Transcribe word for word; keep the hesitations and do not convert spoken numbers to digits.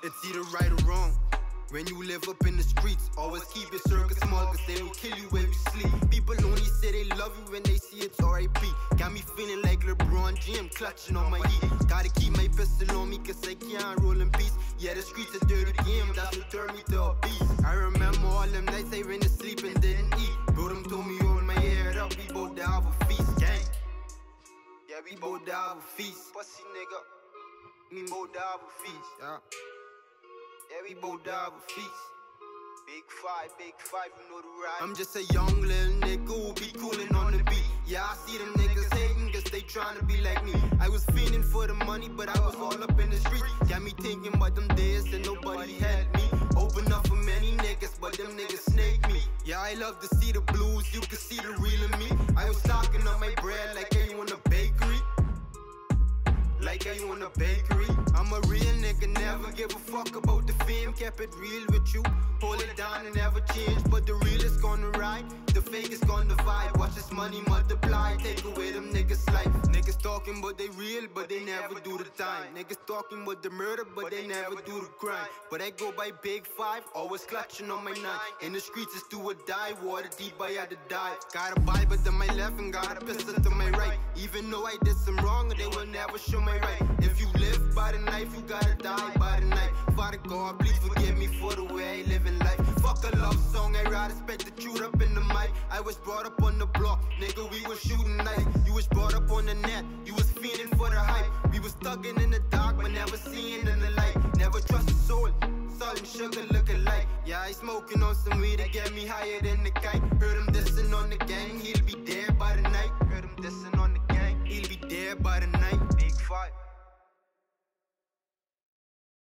It's either right or wrong. When you live up in the streets, always keep your circle small, cause they will kill you when you sleep. People only say they love you when they see it's R I P. Got me feeling like LeBron James, clutching on my heat. Gotta keep my pistol on me, cause I can't roll in peace. Yeah, the streets a dirty game, that's what turned me to a beast. I remember all them nights I went to sleep and didn't eat. Bro, them told me hold my head up, we both to have a feast, gang. Yeah, we both to have a feast. Pussy nigga, we both to have a feast, yeah. Yeah, we both die with feast. Big five, big five, you know the ride. I'm just a young little nigga who be coolin' on the beat. Yeah, I see them niggas hating cause they tryna be like me. I was fiending for the money, but I was all up in the street. Got me thinking about them days and nobody had me. Open up for many niggas, but them niggas snake me. Yeah, I love to see the blues, you can see the real in me. I was stocking up my bread like I own a bakery. Like I own a bakery. I'm a real nigga, never give a fuck about the fame. Kept it real with you, hold it down and never change. But the real is gonna ride, the fake is gonna vibe. Watch this money multiply, take away them niggas' life. Niggas talking but they real, but they never do the time. Niggas talking about the murder, but they never do the crime. But I go by big five, always clutching on my nine. In the streets it's do or die, water deep I had to dive. Got a Bible to my left and got a pistol to my right. Even though I did some wrong, they will never show my right. If you live by the knife, you gotta die by the knife. Father God, please forgive me for the way I live in life. Fuck a love song, I rather spit the truth up in the mic. I was brought up on the block, nigga, we was shooting knives. You was brought up on the net, you was fiending for the hype. We was thugging in the dark, but never seeing in the light. Never trust a soul, salt and sugar look alike. Yeah, I smoking on some weed to get me higher than the kite. Heard him dissing on the gang, he'll be there by the night. Heard him dissing on the gang, he'll be there by the night.